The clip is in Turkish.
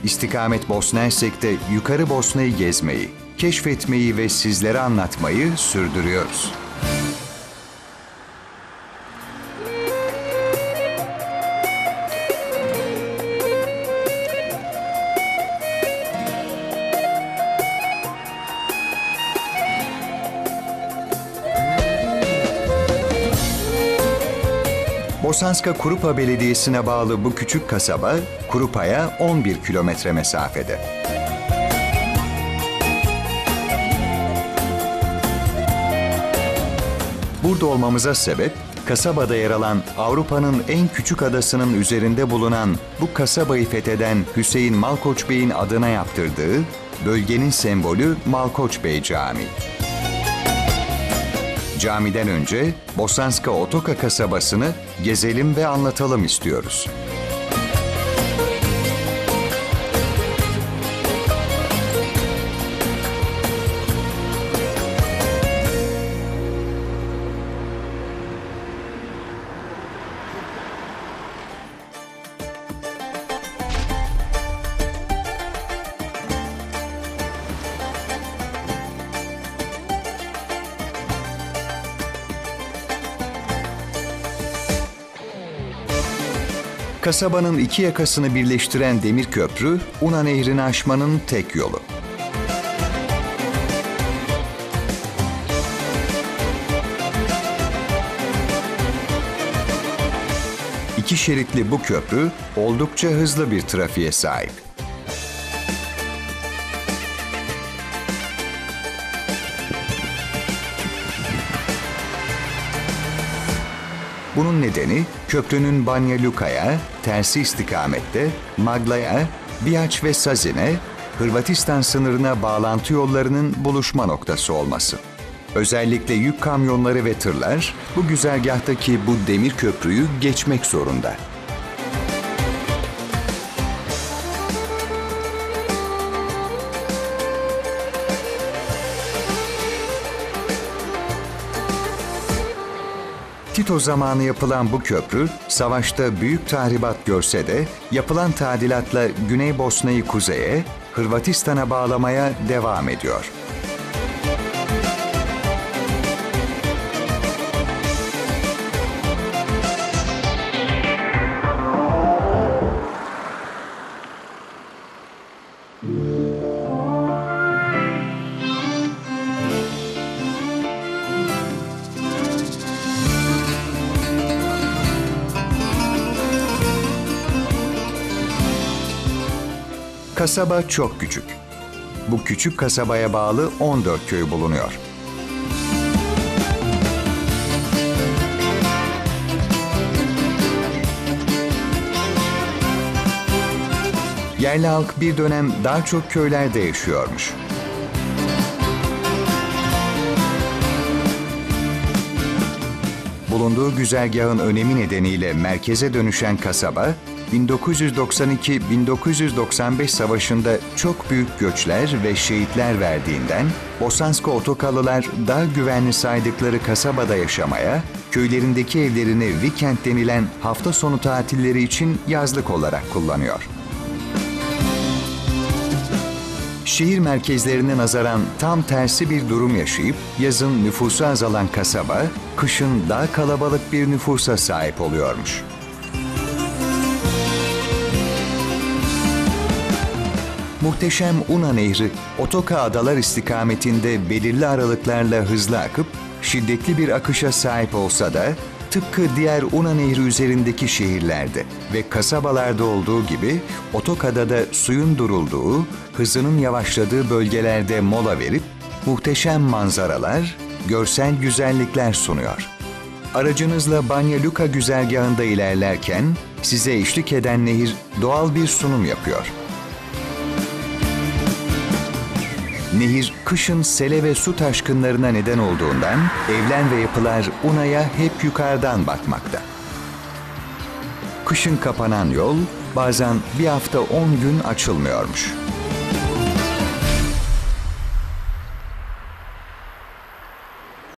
İstikamet Bosna Hersek'te Yukarı Bosna'yı gezmeyi, keşfetmeyi ve sizlere anlatmayı sürdürüyoruz. Bosanska Krupa Belediyesi'ne bağlı bu küçük kasaba, Krupa'ya 11 kilometre mesafede. Burada olmamıza sebep, kasabada yer alan Avrupa'nın en küçük adasının üzerinde bulunan bu kasabayı fetheden Hüseyin Malkoç Bey'in adına yaptırdığı bölgenin sembolü Malkoç Bey Camii. Camiden önce Bosanska Otoka kasabasını gezelim ve anlatalım istiyoruz. Kasabanın iki yakasını birleştiren demir köprü, Una Nehri'ni aşmanın tek yolu. İki şeritli bu köprü oldukça hızlı bir trafiğe sahip. Bunun nedeni köprünün Banja Luka'ya, tersi istikamette Magla'ya, Bihaç ve Sazin'e, Hırvatistan sınırına bağlantı yollarının buluşma noktası olması. Özellikle yük kamyonları ve tırlar bu güzergahtaki bu demir köprüyü geçmek zorunda. Tito zamanı yapılan bu köprü, savaşta büyük tahribat görse de yapılan tadilatla Güney Bosna'yı kuzeye, Hırvatistan'a bağlamaya devam ediyor. Kasaba çok küçük. Bu küçük kasabaya bağlı 14 köy bulunuyor. Yerli halk bir dönem daha çok köylerde yaşıyormuş. Bulunduğu güzergahın önemi nedeniyle merkeze dönüşen kasaba, 1992-1995 savaşında çok büyük göçler ve şehitler verdiğinden, Bosanska Otokalılar daha güvenli saydıkları kasabada yaşamaya, köylerindeki evlerini weekend denilen hafta sonu tatilleri için yazlık olarak kullanıyor. Şehir merkezlerine nazaran tam tersi bir durum yaşayıp yazın nüfusu azalan kasaba, kışın daha kalabalık bir nüfusa sahip oluyormuş. Muhteşem Una Nehri, Otoka adalar istikametinde belirli aralıklarla hızlı akıp, şiddetli bir akışa sahip olsa da, tıpkı diğer Una Nehri üzerindeki şehirlerde ve kasabalarda olduğu gibi, Otoka'da da suyun durulduğu, hızının yavaşladığı bölgelerde mola verip, muhteşem manzaralar, görsel güzellikler sunuyor. Aracınızla Banja Luka güzergahında ilerlerken, size eşlik eden nehir doğal bir sunum yapıyor. Nehir, kışın sele ve su taşkınlarına neden olduğundan evler ve yapılar Una'ya hep yukarıdan bakmakta. Kışın kapanan yol bazen bir hafta 10 gün açılmıyormuş.